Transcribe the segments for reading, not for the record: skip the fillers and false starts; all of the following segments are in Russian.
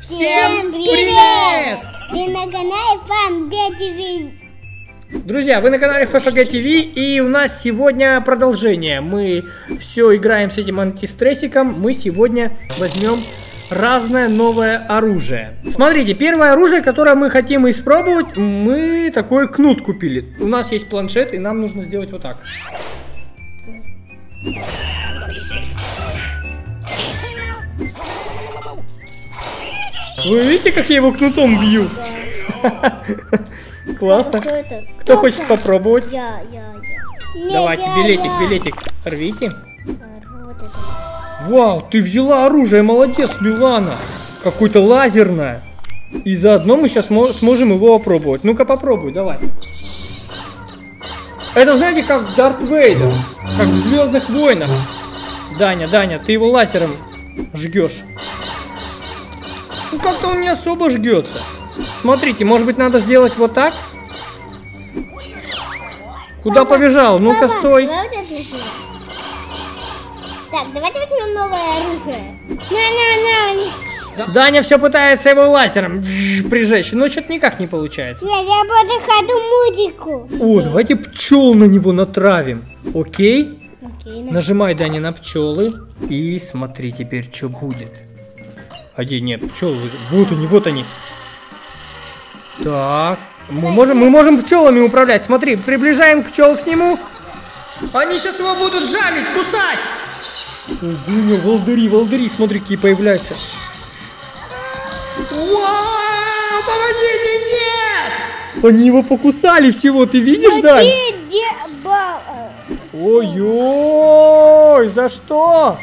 Всем привет! Вы на канале FFG TV. Друзья, вы на канале FFG TV, и у нас сегодня продолжение. Мы все играем с этим антистрессиком. Мы сегодня возьмем разное новое оружие. Смотрите, первое оружие, которое мы хотим испробовать, мы такой кнут купили. У нас есть планшет, и нам нужно сделать вот так. Вы видите, как я его кнутом бью? Классно. Что это? Кто хочет попробовать? Я. Давайте, я. билетик, рвите. Вот это. Вау, ты взяла оружие, молодец, Милана. Какое-то лазерное. И заодно мы сейчас сможем его опробовать. Ну-ка попробуй, давай. Это, знаете, как Дарт Вейдер, как в Звездных войнах. Даня, ты его лазером жгешь. Ну как-то он не особо жгется. Смотрите, может быть, надо сделать вот так? Куда побежал? Ну-ка, стой. Давай вот это начнем. Так, давайте возьмем новое оружие. На. Даня все пытается его лазером прижечь, но что-то никак не получается. Я буду ходу музыку. О, давайте пчел на него натравим. Окей? Окей, Нажимай, Даня, на пчелы. И смотри теперь, что будет. А где? Нет, пчелы. Вот они. Так. Мы можем пчелами управлять. Смотри, приближаем пчел к нему. Они сейчас его будут жалить, кусать. Ого, волдыри, смотри, какие появляются. Вау, помогите, нет! Они его покусали всего, ты видишь, Дань? Ой-ой, за что?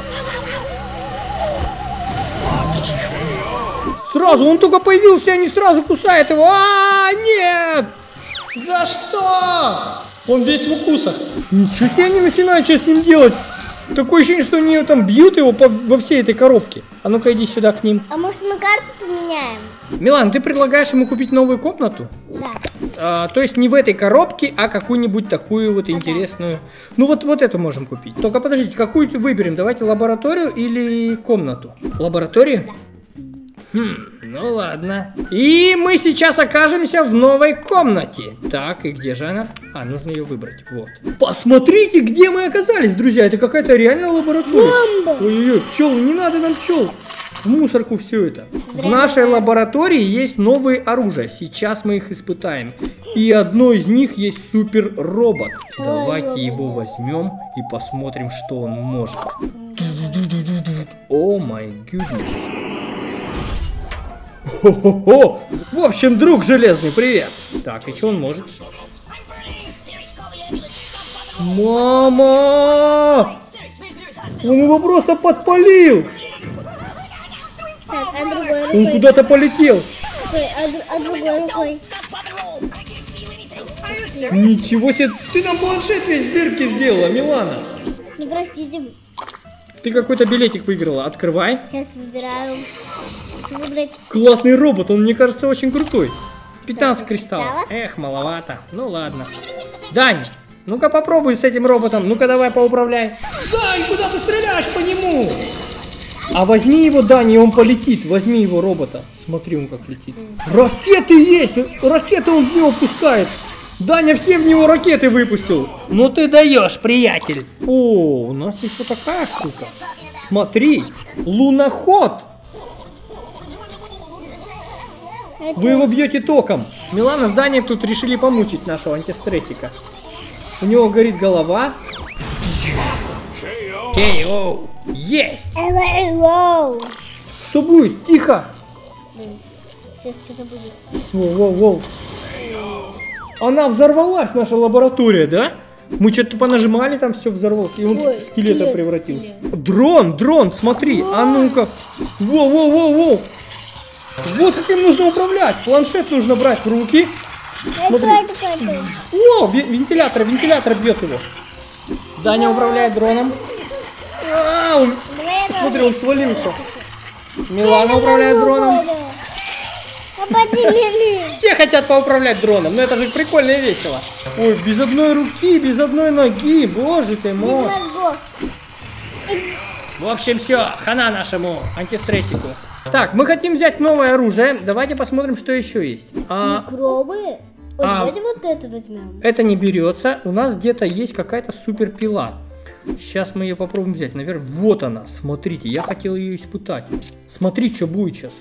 Сразу, он только появился, они сразу кусают его. А, нет! За что? Он весь в укусах. Ничего себе, они начинают что с ним делать. Такое ощущение, что они там бьют его во всей этой коробке. А ну-ка иди сюда к ним. А может мы карту поменяем? Милан, ты предлагаешь ему купить новую комнату? Да. То есть не в этой коробке, а какую-нибудь такую вот интересную. Ну вот эту можем купить. Только подождите, какую выберем? Давайте лабораторию или комнату? Лабораторию? Да. Ну ладно. И мы сейчас окажемся в новой комнате. Так, и где же она? А, нужно ее выбрать. Вот. Посмотрите, где мы оказались, друзья. Это какая-то реальная лаборатория. Ой-ой-ой, пчелы, не надо нам пчел. В мусорку все это. В нашей лаборатории есть новые оружия. Сейчас мы их испытаем. И одно из них есть супер робот. Давайте его возьмем и посмотрим, что он может. О май гуднес. Хо-хо-хо! В общем, друг железный, привет! Так, и что он может? Мама! Он его просто подпалил! Так, а другой рукой? Он куда-то полетел! А другой рукой? Ничего себе! Ты нам планшет весь в дырке сделала, Милана! Ну, простите. Ты какой-то билетик выиграла, открывай. Сейчас выбираю. Выбрать. Классный робот, он, мне кажется, очень крутой. 15 кристаллов. кристаллов? Эх, маловато. Ну ладно. Дань, ну-ка попробуй с этим роботом. Ну-ка давай поуправляй. Дань, куда ты стреляешь по нему? А возьми его, Дань, и он полетит. Возьми его, робота. Смотри, он как летит. Ракеты есть! Ракеты он в него пускает. Даня все в него ракеты выпустил. Ну ты даешь, приятель. О, у нас есть вот такая штука. Смотри, луноход. Вы его бьете током. Милана с Даней тут решили помучить нашего антистрессика. У него горит голова. Кей-оу. Есть! Что будет? Тихо! Сейчас что-то будет. Воу-воу-воу. Она взорвалась, наша лаборатория, да? Мы что-то понажимали, там все взорвалось. И он в скелета превратился. Дрон, смотри. А ну-ка. Воу-воу-воу-воу. Вот как им нужно управлять. Планшет нужно брать в руки. Смотри. О, вентилятор бьет его. Даня управляет дроном. Смотри, он свалился. Милана управляет дроном. Все хотят поуправлять дроном, но это же прикольно и весело. Ой, без одной руки, без одной ноги, боже ты мой. В общем, все, хана нашему антистрессику. Так, мы хотим взять новое оружие. Давайте посмотрим, что еще есть. Микробы? Давайте вот это возьмем. Это не берется. У нас где-то есть какая-то супер пила. Сейчас мы ее попробуем взять. Наверное, вот она. Смотрите, я хотел ее испытать. Смотри, что будет сейчас.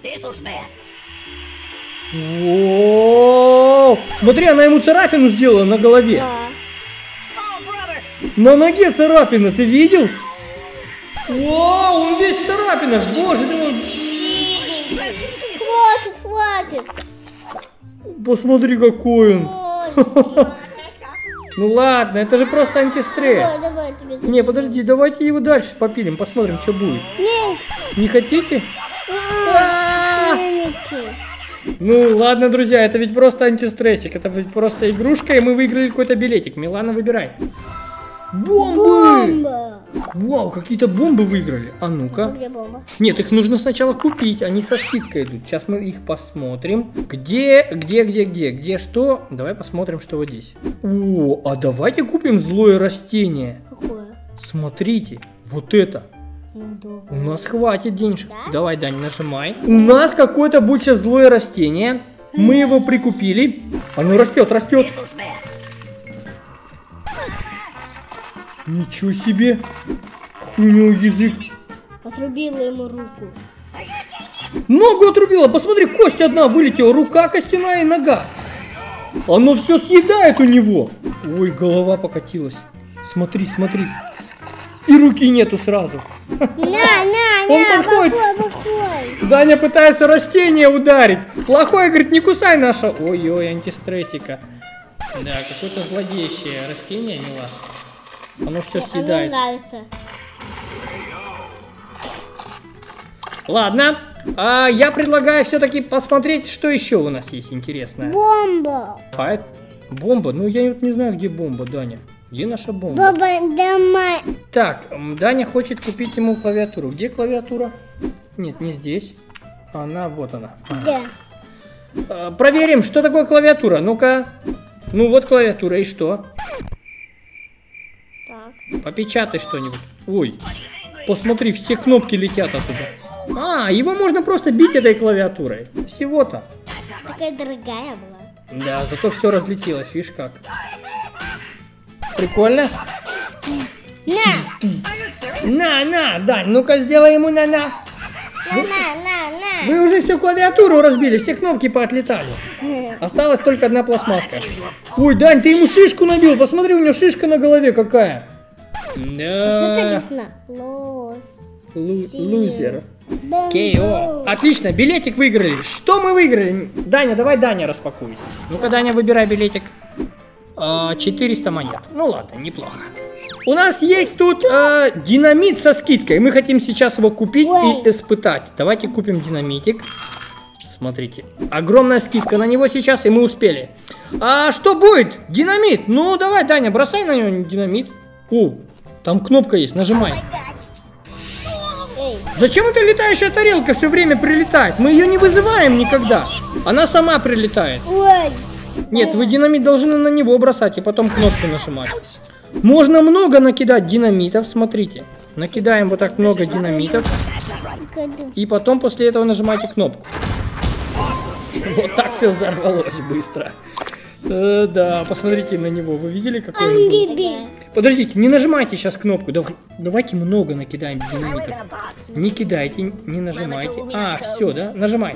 О-о-о! Смотри, она ему царапину сделала на голове. Да. На ноге царапина, ты видел? Вау, он весь в царапинах. Боже ты мой. Хватит. Посмотри, какой он. Боже. Ну ладно, это же просто антистресс. Давай тебе. Не, подожди, давайте его дальше попилим, посмотрим, что будет. Нет. Не хотите? Неники. Ну ладно, друзья, это ведь просто антистрессик, это ведь просто игрушка, и мы выиграли какой-то билетик. Милана, выбирай. Бомбы! Бомба. Вау, какие-то бомбы выиграли. А ну-ка. Где бомба? Нет, их нужно сначала купить, они со скидкой идут. Сейчас мы их посмотрим. Где что? Давай посмотрим, что вот здесь. О, а давайте купим злое растение. Какое? Смотрите, вот это. Ну, У нас хватит денежек. Да? Давай, Дань, нажимай. У нас какое-то будет сейчас злое растение. Мы его прикупили. Оно растет. Ничего себе. Какой у него язык. Отрубила ему руку. Ногу отрубила. Посмотри, кость одна вылетела. Рука костяная и нога. Оно все съедает у него. Ой, голова покатилась. Смотри. И руки нету сразу. Он подходит. Плохой. Даня пытается растение ударить. Плохой, говорит, не кусай наше. Ой-ой, антистрессика. Да, какое-то злодейщее растение, мила. Оно все А мне съедает. нравится. Ладно, я предлагаю все-таки посмотреть, что еще у нас есть интересное. Бомба. Бомба? Ну я вот не знаю, где бомба, Даня. Где наша бомба? Бомба дома. Так, Даня хочет купить ему клавиатуру. Где клавиатура? Нет, не здесь. Вот она. Где? Проверим, что такое клавиатура. Ну-ка. Ну вот клавиатура, и что? Так. Попечатай что-нибудь. Ой, посмотри, все кнопки летят оттуда. Его можно просто бить этой клавиатурой. Всего-то. Такая дорогая была. Да, зато все разлетелось, видишь как. Прикольно? На, Дань, ну-ка сделай ему на. На. Вы уже всю клавиатуру разбили, все кнопки поотлетали. Осталась только одна пластмасска. Ой, Дань, ты ему шишку набил, посмотри, у него шишка на голове какая. Что Да. написано? Лузер. Кейо. Отлично, билетик выиграли. Что мы выиграли? Даня, давай Даня распакуй. Ну-ка, Даня, выбирай билетик. 400 монет. Ну ладно, неплохо. У нас есть тут динамит со скидкой. Мы хотим сейчас его купить и испытать. Давайте купим динамитик. Смотрите, огромная скидка на него сейчас, и мы успели. А что будет? Динамит. Ну, давай, Даня, бросай на него динамит. О, там кнопка есть, нажимай. Зачем эта летающая тарелка все время прилетает? Мы ее не вызываем никогда. Она сама прилетает. Ой. Нет, вы динамит должны на него бросать и потом кнопку нажимать. Можно много накидать динамитов, смотрите. Накидаем вот так много динамитов. И потом после этого нажимаете кнопку. Вот так все взорвалось быстро. Да, посмотрите на него. Вы видели, какой он был? Подождите, не нажимайте сейчас кнопку. Давайте много накидаем динамитов. Не кидайте, не нажимайте. Все, да? Нажимай.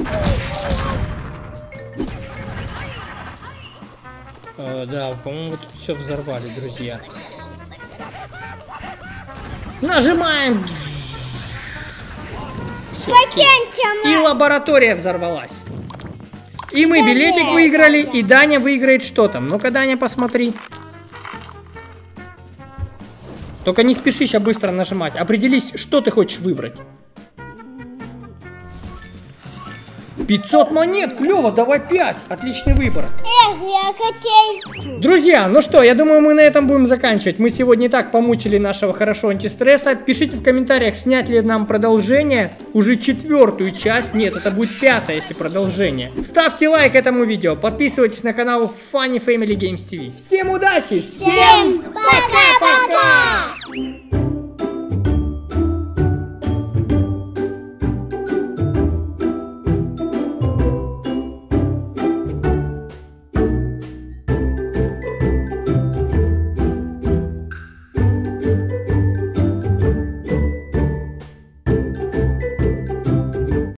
Да, по-моему, вот тут все взорвали, друзья. Нажимаем. Всё, и лаборатория взорвалась. И мы билетик выиграли, и Даня выиграет что там. Ну-ка, Даня, посмотри. Только не спеши сейчас быстро нажимать. Определись, что ты хочешь выбрать. 500 монет, клево, давай 5. Отличный выбор. Я хотел. Друзья, ну что, я думаю, мы на этом будем заканчивать. Мы сегодня и так помучили нашего хорошо антистресса. Пишите в комментариях, снять ли нам продолжение. Уже 4-ю часть. Нет, это будет 5-я, если продолжение. Ставьте лайк этому видео. Подписывайтесь на канал Funny Family Games TV. Всем удачи! Всем пока-пока!